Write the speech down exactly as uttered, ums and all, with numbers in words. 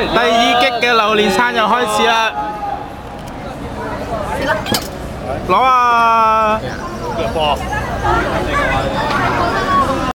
第二擊嘅榴蓮餐又開始啦，攞啊！ 腳波。